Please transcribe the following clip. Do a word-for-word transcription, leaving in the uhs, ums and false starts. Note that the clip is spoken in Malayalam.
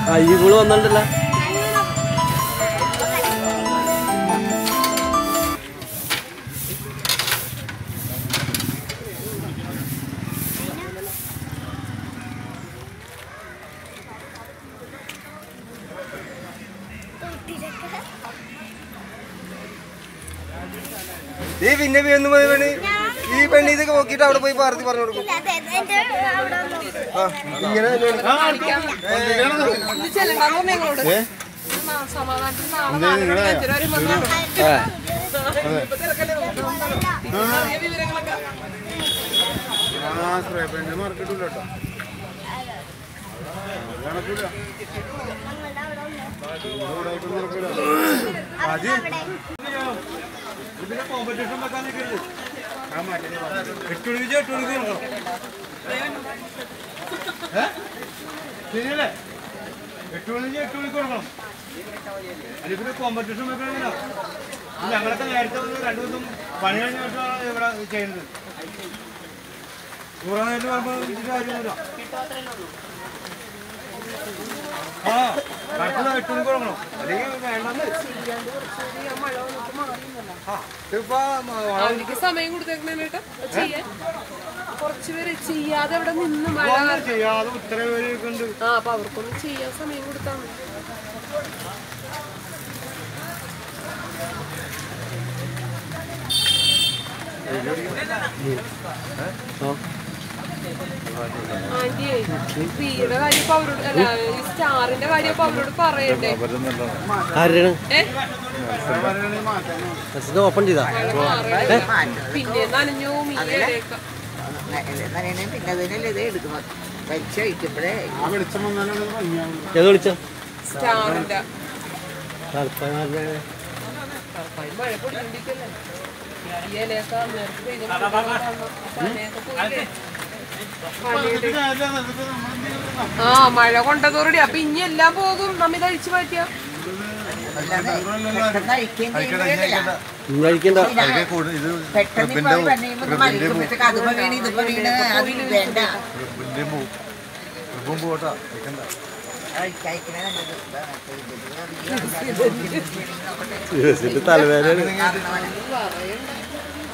അയ്യകള് വന്നിട്ടല്ല ഈ പിന്നെ വീണ്ടും പെണ്ണ് ഈ പെണ്ണ് ഇതൊക്കെ നോക്കിട്ട് അവിടെ പോയി പാർത്തി പറഞ്ഞു കൊടുക്കും. ഇങ്ങനെ മാർക്കറ്റില്ലട്ടോ ഇതിന്റെ കോമ്പറ്റീഷൻ വെക്കാൻ നിൽക്കരുത്. എട്ടുളിച്ച് എട്ടുളിച്ച് കൊടുക്കണം. ശരിയല്ലേ? എട്ടുളിച്ച് എട്ടുളിച്ച് കൊടുക്കണം. അതിൽ കോമ്പറ്റീഷൻ വെക്കണമെങ്കിലോ ഞങ്ങളൊക്കെ നേരത്തെ വന്ന് രണ്ടു ദിവസം പണി കഴിഞ്ഞ വർഷമാണ് ഇവിടെ ചെയ്യുന്നത്. കുറേ നേരത്തെ പറയുമ്പോൾ കാര്യമൊന്നുമില്ല. ആ കറക്റ്റ് എട്ടുളി കൊടുക്കണം. അല്ലെങ്കിൽ വേണ്ടെന്ന് സമയം കൊടുത്തേക്കണേട്ടാ ചെയ്യാൻ കുറച്ചുപേര് ചെയ്യാതെ അവിടെ നിന്ന് മഴ ചെയ്യാതെ ഇത്ര പേരൊക്കെ ഉണ്ട്. ആ അപ്പൊ അവർക്കൊന്നും ചെയ്യാൻ സമയം കൊടുത്താ മതി. ആന്റിയെ വീയുടെ കാര്യം ഇപ്പൊ അവരോട് അല്ല ഈ സ്റ്റാറിന്റെ കാര്യം ഇപ്പൊ അവരോട് പറയണ്ടേ? ഓപ്പൺ ചെയ്താ പിന്നെ നനഞ്ഞു മീനൊക്കെ സ്റ്റാറിന്റെ മഴ പൊടിക്കൊണ്ടിരിക്കല്ലേ ഈ ഇലയൊക്കെ നേരത്തെ ആ മഴ കൊണ്ടതോറടി അപ്പൊ ഇനി എല്ലാം പോകും. നമ്മ കഴിച്ചു മാറ്റിയ തലവേദന